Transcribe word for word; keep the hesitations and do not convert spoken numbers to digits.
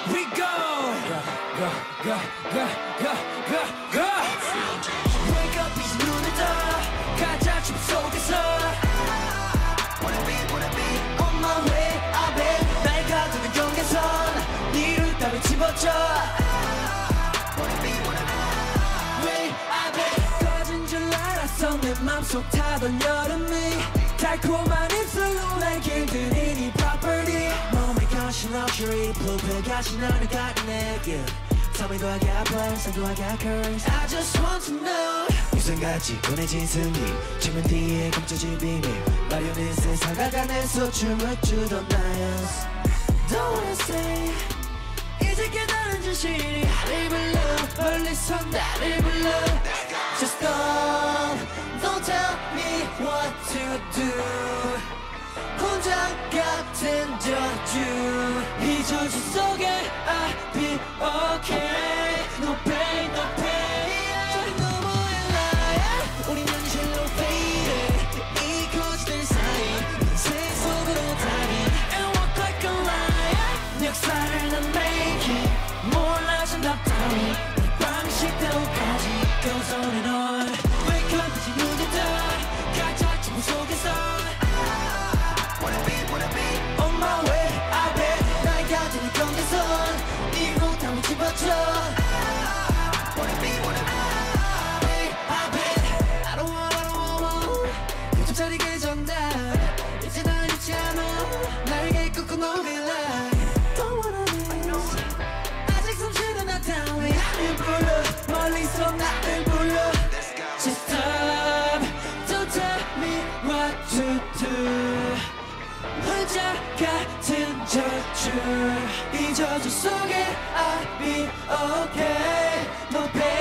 we go. Go, go, go, go, go, go. Wake up 이제 눈을 떠 가자 춤 속에서 Wanna be, wanna be on my way 앞에 날 가두는 경계선 니를 따위 집어쳐 Wanna be, wanna be way 앞에 꺼진 줄 알았어 내 맘속 타던 여름이 달콤한 입술로 날 길들이니 property 몸에 거신 luxury blue 가신 하늘 같은 내게 Tell me do I got plans or do I got curves I just want to know 유성같이 보내진 승리 측면 뒤에 감춰진 비밀 마련해서 살아가면서 춤을 추던 나였어 Don't wanna say 이제 깨달은 진실이 나를 불러 멀리서 나를 불러 Just don't Don't tell me what to do 혼자 같은 저주 이 저주 속에 I'll be okay No pain, no pain 저리 너머의 나야 우린 현실로 faded 이 거짓들 사이 인생 속으로 달인 And walk like a lion 내 역사를 난 making 몰라준 답 따위 내 방식대로까지 Goes on and on Wake up 이제 눈을 떠 각자 춤 속에서 Wanna be, wanna be on my way 앞에 날 가두는 경계선 이로 담을 집어쳐 Wanna be, wanna be 앞에 I don't want, I don't want 요즘 차리기 전날 이제 날 잊지 않아 날개 꺾고 녹일래 Don't wanna miss 아직 숨쉬는 나 따위 나를 불러 멀리서 나를 불러 Just stop Don't tell me what to do 혼자 같은 저주 이 저주 속에 I'll be okay No pain